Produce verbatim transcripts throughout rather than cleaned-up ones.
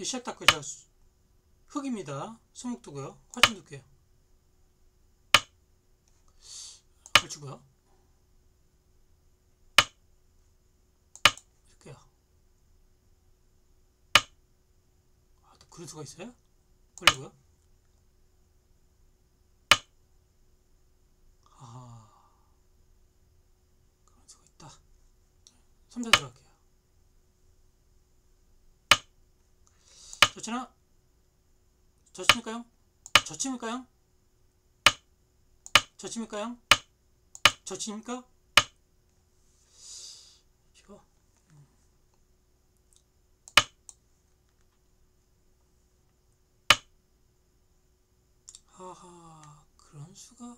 이 시작 닦고요. 제가 흙입니다. 수묵두고요. 활점 둘게요. 걸치고요. 이렇게요. 아, 또 그런 수가 있어요? 걸리고요. 아, 그런 수가 있다. 삼 자 들어갈게요. 저치나? 저칩니까요? 저칩니까요? 저칩니까요? 저칩니까? 이거 하하, 그런 수가.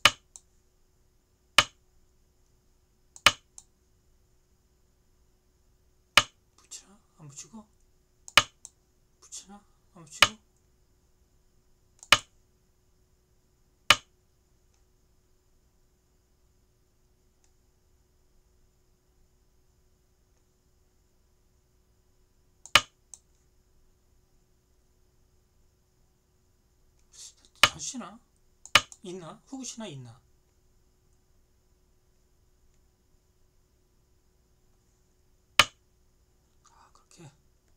붙이나? 안 붙이고? 붙이나? 안 붙이고? 전시나? 있나? 후구시나 있나? 아, 그렇게.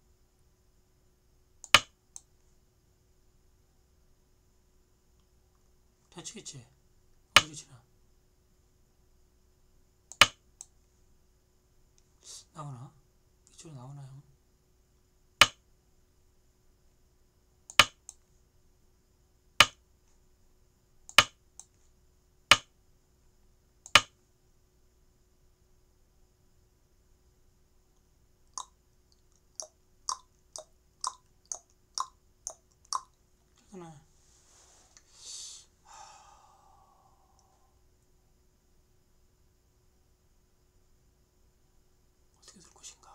대치겠지? 어디 지나? 나오나? 이쪽으로 나오나요? 하나. 어떻게 될 것인가?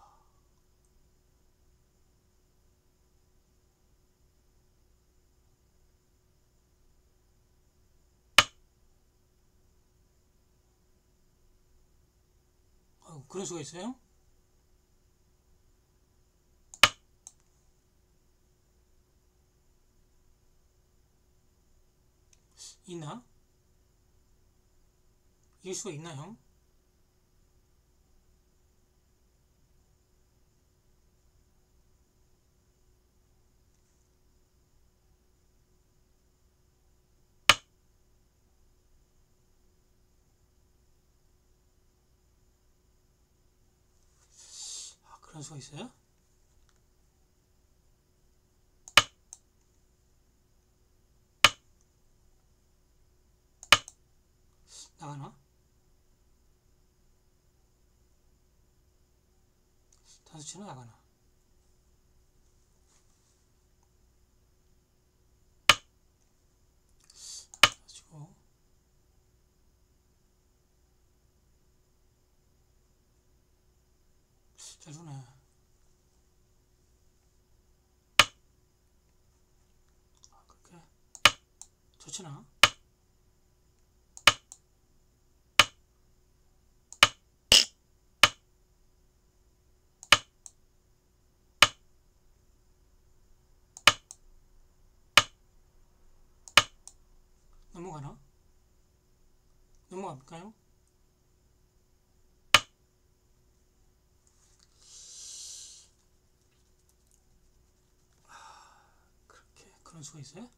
어, 그런 수가 있어요? 있나? 이길 수가 있나, 형? 아, 그런 수가 있어요? 나가나? 단수치는 나가나? 가지고 잘 주네. 아, 그렇게 좋지나? 넘어가나? 넘어갈까요? 그렇게 그런 수가 있어요?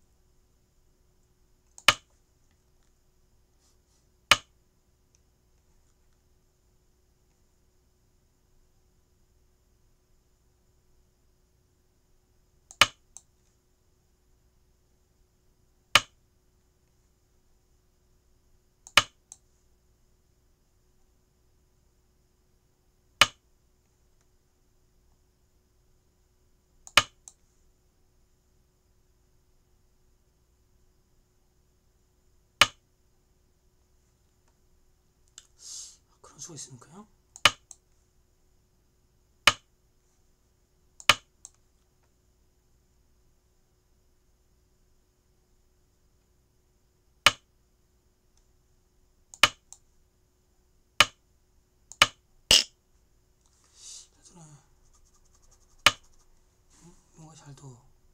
그런 수가 있습니까요? 잘 주네. 응? 뭔가 잘 잘도.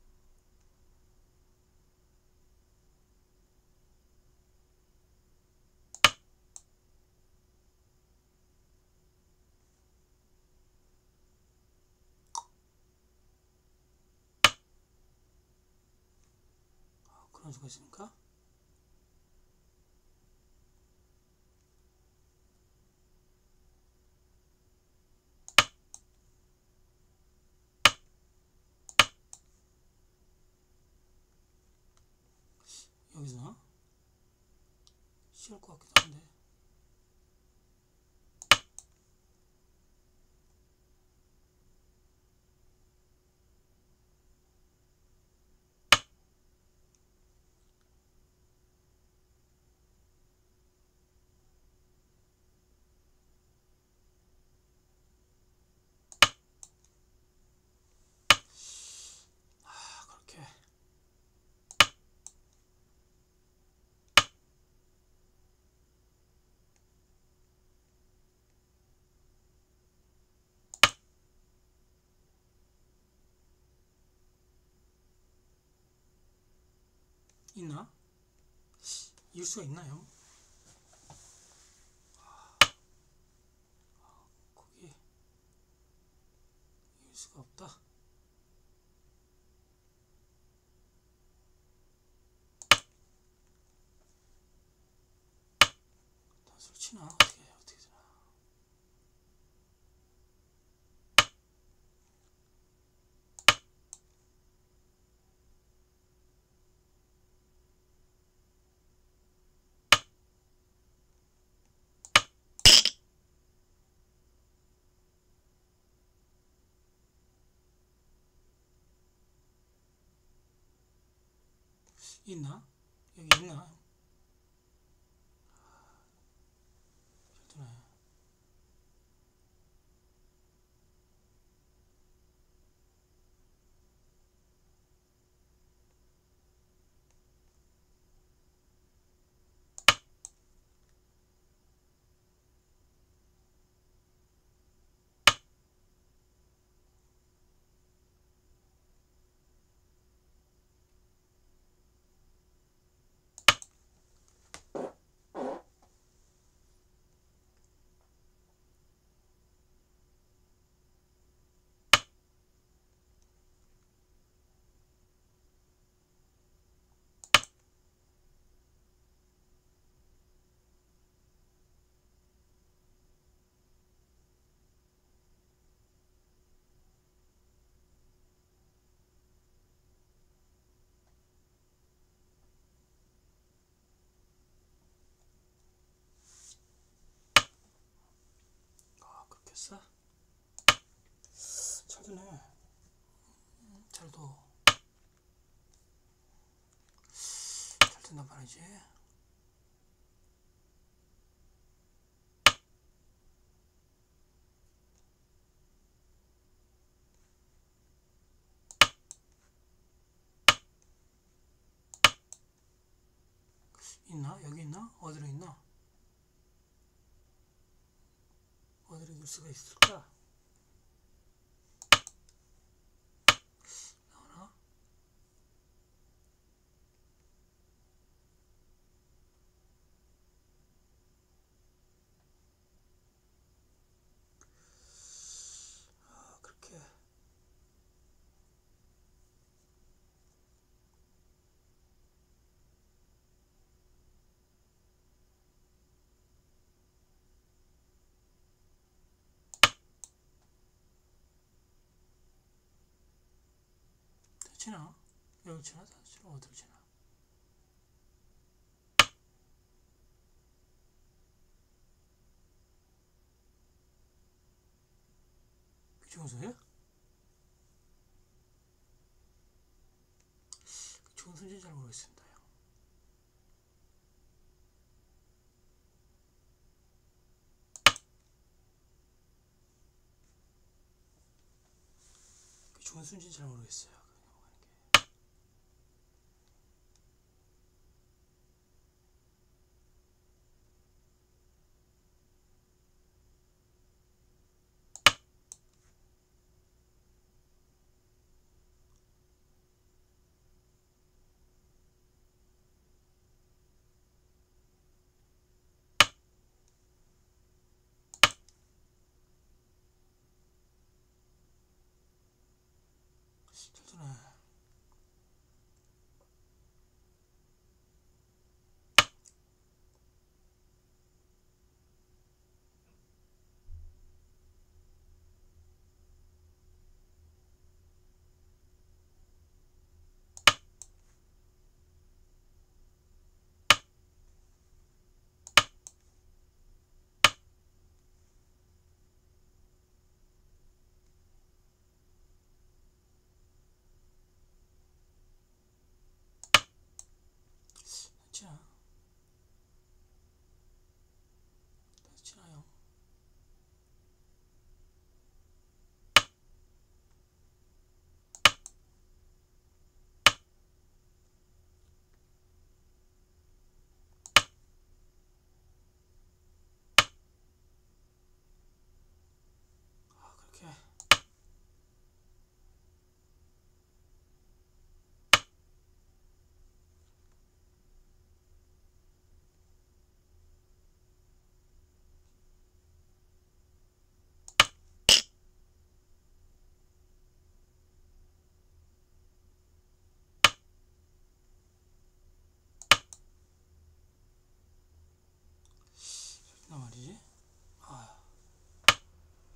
아, 그런 수가 있습니까? 여기서 쉬울 것 같기도 한데. 아, 그렇게. 있나? 이길 수가 있나요? 거기 이길 수가 없다. 단수를 치나? 어떻게 해? 어떻게 되나? 있나? 여기 있나? 잘 되네. 아, 그렇게 했어? 잘 되네. 음, 잘도. 잘 된단 말이지. 있나? 여기 있나? 어디로 있나? 어디로 이길 수가 있을까? 나오나? 아, 그렇게. 치나? 여기 치나? 치나? 어디로 치나? 귀중소야? 귀중소인지 잘 모르겠습니다. 귀중소인지 잘 모르겠어요.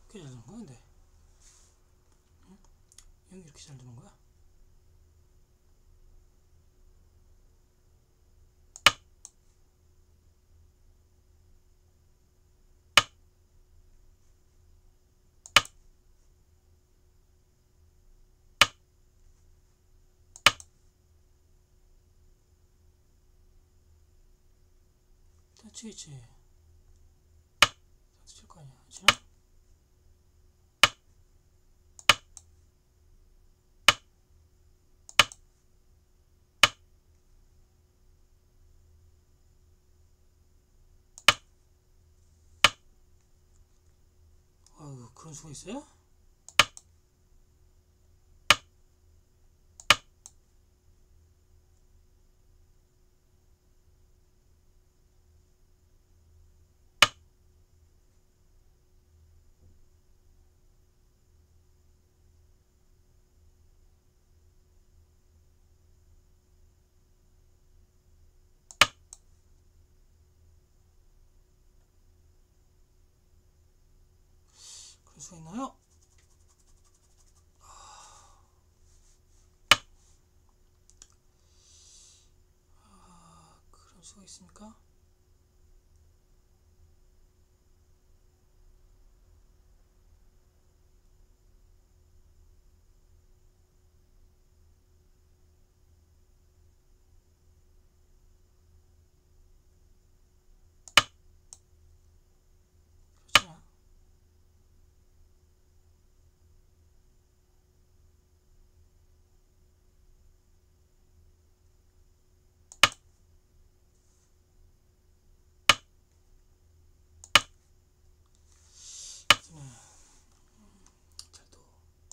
이렇게 잘 되는 거야 근데? 응? 여기 이렇게 잘 되는 거야? 다 치겠지. 다 칠 거 아니야. 치나? 아유, 그런 수가 있어요? 그럴 수가 있나요? 아, 그럴 수가 있습니까? 그렇잖아. 네. 잘 둬.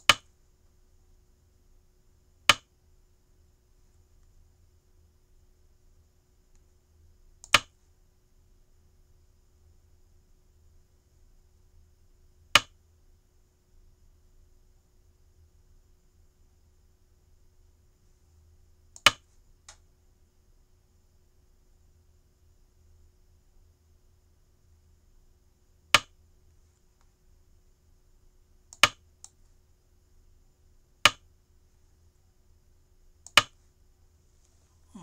음.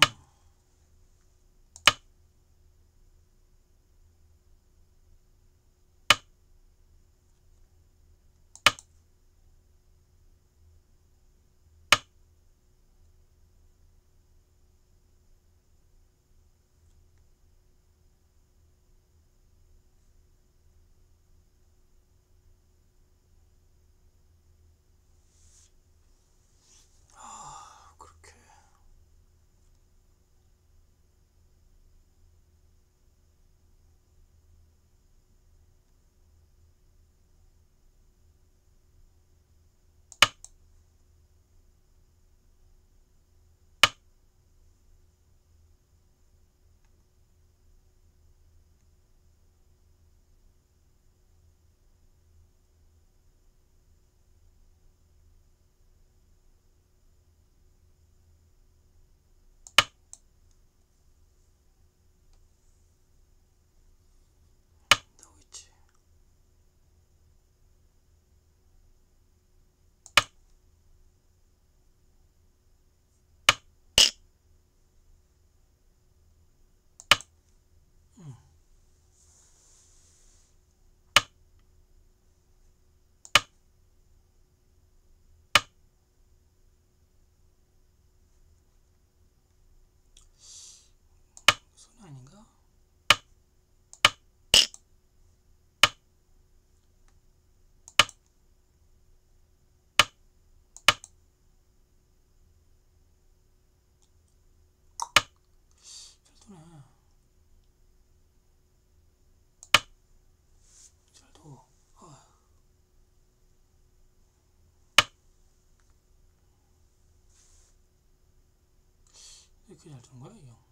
아, 그렇게. 나오고 있지. 음. 손이 아닌가? 잘 도네. 잘 둬. 아, 이렇게 잘 되는 거야, 이 형?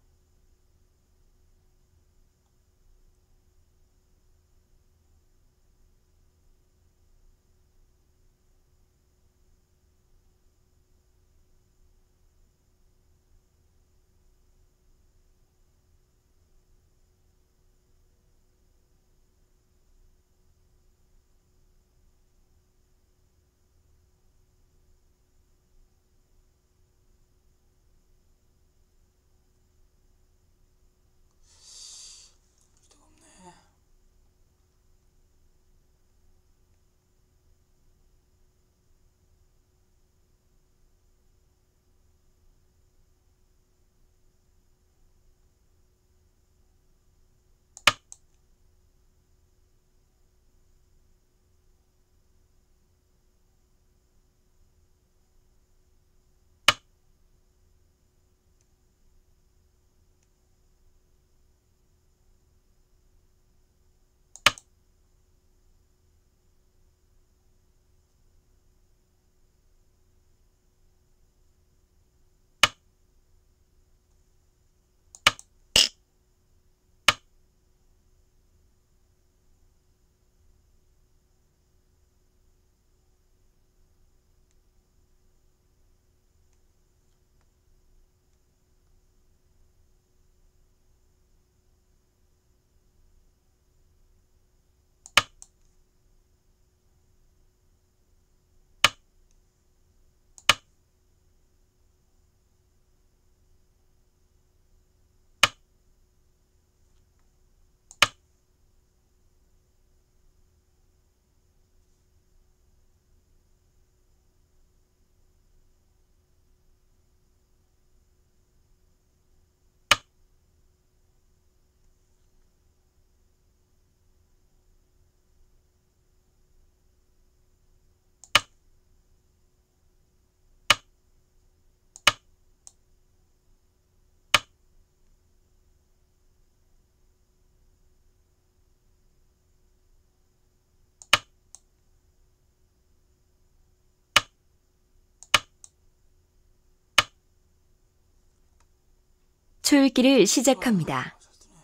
초읽기를 시작합니다.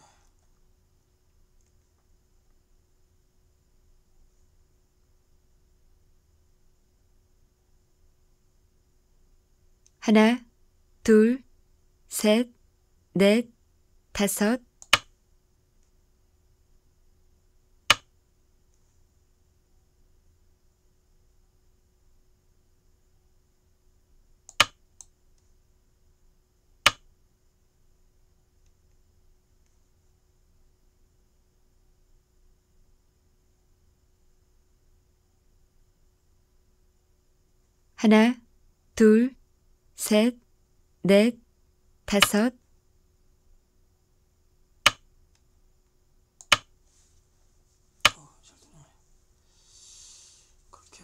하나, 둘, 셋, 넷, 다섯. 하나, 둘, 셋, 넷, 다섯. 어, 잘 되네. 그렇게.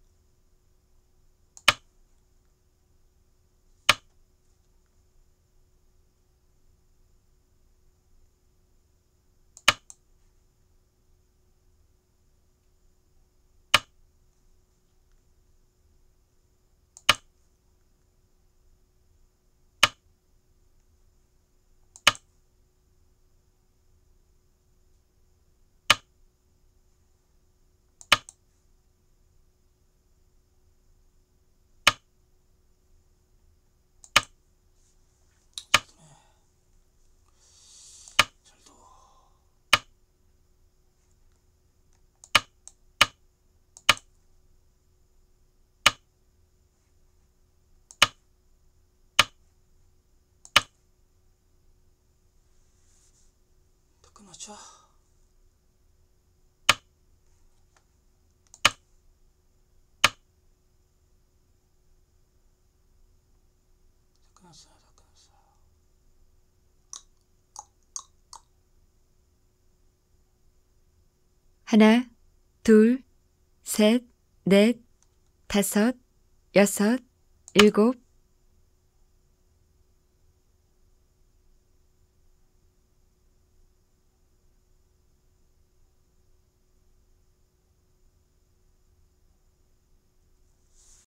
잘도. 다 끝났죠? 다 끝났어요. 다 끝났어요. 하나, 둘, 셋, 넷, 다섯, 여섯, 일곱.